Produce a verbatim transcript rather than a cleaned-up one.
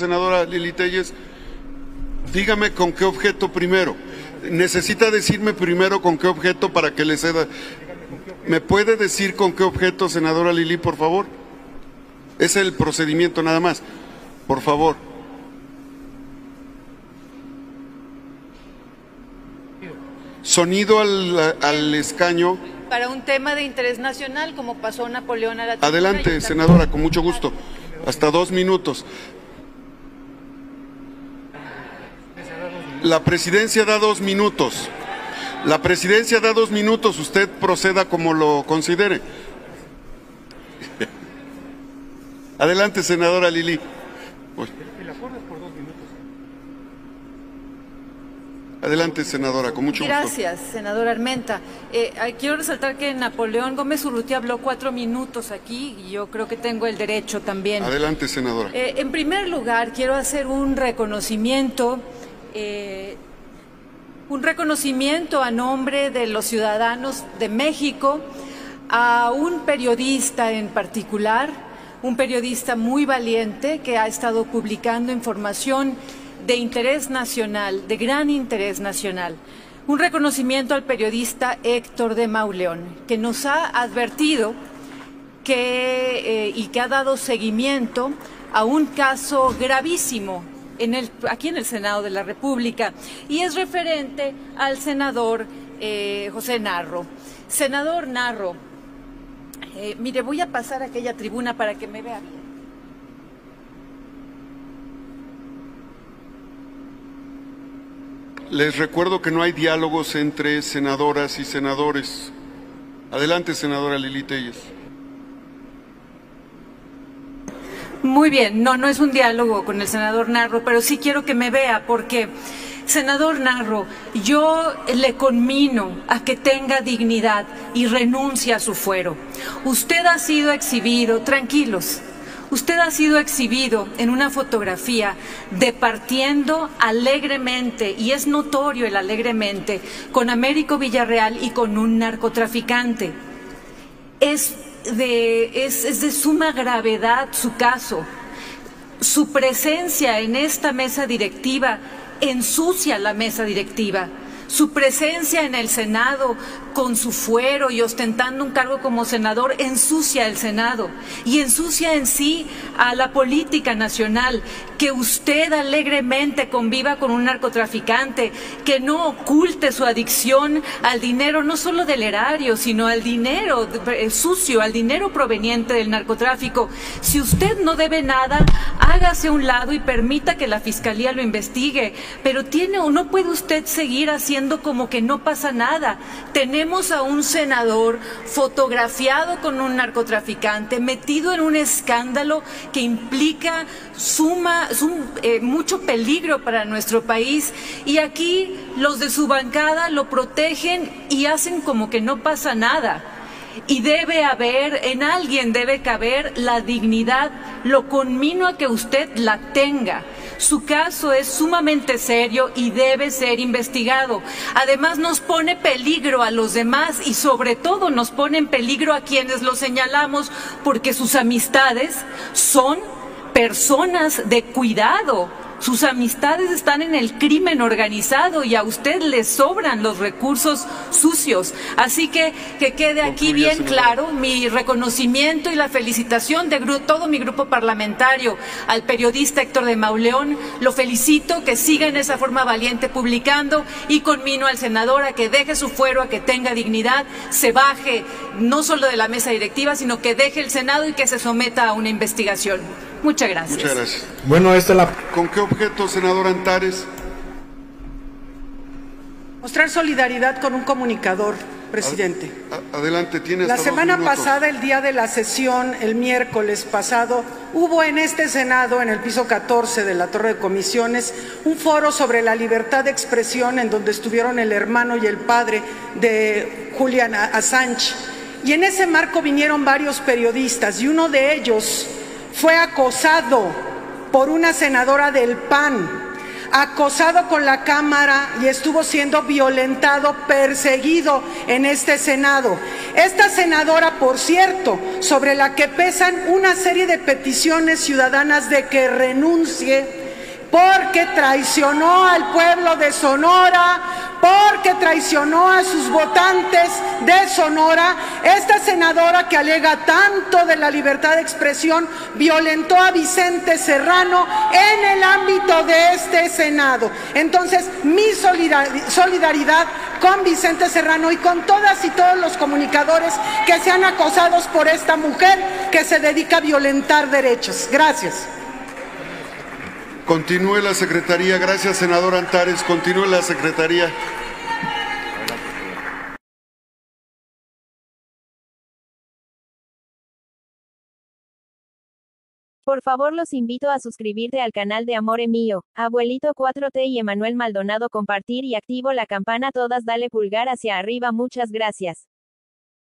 senadora Lili Téllez, dígame con qué objeto primero. Necesita decirme primero con qué objeto para que le ceda. ¿Me puede decir con qué objeto, senadora Lili, por favor? Es el procedimiento nada más. Por favor. Sonido al, al escaño. Para un tema de interés nacional, como pasó Napoleón a la tribuna. Adelante, senadora, con mucho gusto. Hasta dos minutos. La presidencia da dos minutos. La presidencia da dos minutos. Usted proceda como lo considere. Adelante, senadora Lili. Uy. Adelante, senadora, con mucho gusto. Gracias, senadora Armenta. Eh, quiero resaltar que Napoleón Gómez Urrutia habló cuatro minutos aquí y yo creo que tengo el derecho también. Adelante, senadora. Eh, en primer lugar, quiero hacer un reconocimiento, eh, un reconocimiento a nombre de los ciudadanos de México a un periodista en particular, un periodista muy valiente que ha estado publicando información de interés nacional, de gran interés nacional. Un reconocimiento al periodista Héctor de Mauleón, que nos ha advertido que, eh, y que ha dado seguimiento a un caso gravísimo en el, aquí en el Senado de la República, y es referente al senador eh, José Narro. Senador Narro, eh, mire, voy a pasar a aquella tribuna para que me vea bien. Les recuerdo que no hay diálogos entre senadoras y senadores. Adelante, senadora Lili Téllez. Muy bien, no, no es un diálogo con el senador Narro, pero sí quiero que me vea porque, senador Narro, yo le conmino a que tenga dignidad y renuncie a su fuero. Usted ha sido exhibido, tranquilos, usted ha sido exhibido en una fotografía departiendo alegremente, y es notorio el alegremente, con Américo Villarreal y con un narcotraficante. Es de, es, es de suma gravedad su caso. Su presencia en esta mesa directiva ensucia la mesa directiva. Su presencia en el Senado con su fuero y ostentando un cargo como senador ensucia el Senado y ensucia en sí a la política nacional. Que usted alegremente conviva con un narcotraficante, que no oculte su adicción al dinero, no solo del erario, sino al dinero sucio, al dinero proveniente del narcotráfico. Si usted no debe nada, hágase a un lado y permita que la Fiscalía lo investigue, pero tiene o no puede usted seguir haciendo como que no pasa nada. Tenemos a un senador fotografiado con un narcotraficante, metido en un escándalo que implica suma, sum, eh, mucho peligro para nuestro país, y aquí los de su bancada lo protegen y hacen como que no pasa nada. Y debe haber, en alguien debe caber la dignidad. Lo conmino a que usted la tenga. Su caso es sumamente serio y debe ser investigado. Además, nos pone peligro a los demás y sobre todo nos pone en peligro a quienes lo señalamos, porque sus amistades son personas de cuidado. Sus amistades están en el crimen organizado y a usted le sobran los recursos sucios. Así que que quede aquí bien claro mi reconocimiento y la felicitación de todo mi grupo parlamentario al periodista Héctor de Mauleón. Lo felicito, que siga en esa forma valiente publicando, y conmino al senador a que deje su fuero, a que tenga dignidad, se baje no solo de la mesa directiva, sino que deje el Senado y que se someta a una investigación. Muchas gracias. Muchas gracias. Bueno, esta es la... ¿Con qué objeto, senador Antares? Mostrar solidaridad con un comunicador, presidente. Adelante, tiene hasta La semana dos minutos. pasada, el día de la sesión, el miércoles pasado, hubo en este Senado, en el piso catorce de la Torre de Comisiones, un foro sobre la libertad de expresión en donde estuvieron el hermano y el padre de Julian Assange. Y en ese marco vinieron varios periodistas y uno de ellos fue acosado por una senadora del P A N. acosado con la cámara y estuvo siendo violentado, perseguido en este Senado. Esta senadora, por cierto, sobre la que pesan una serie de peticiones ciudadanas de que renuncie, porque traicionó al pueblo de Sonora, porque traicionó a sus votantes de Sonora. Esta senadora que alega tanto de la libertad de expresión violentó a Vicente Serrano en el ámbito de este Senado. Entonces, mi solidaridad con Vicente Serrano y con todas y todos los comunicadores que sean acosados por esta mujer que se dedica a violentar derechos. Gracias. Continúe la secretaría. Gracias, senador Antares. Continúe la secretaría. Por favor, los invito a suscribirte al canal de Amore Mío, Abuelito cuatro T y Emanuel Maldonado, compartir y activo la campana todas, dale pulgar hacia arriba, muchas gracias.